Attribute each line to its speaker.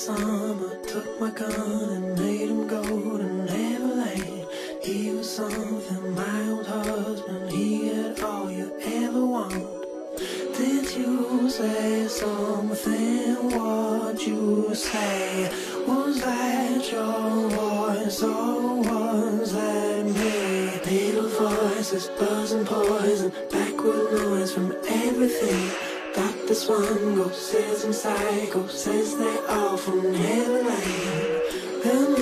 Speaker 1: summer, took my gun and made him go to Neverland. He was something, my old husband, he had all you ever want. Did you say something? What'd you say? Was that your voice or was that me? Little voices, buzzing poison, backward noise from everything. Dr. Swan, ghosts and psychos, says they all from Neverland.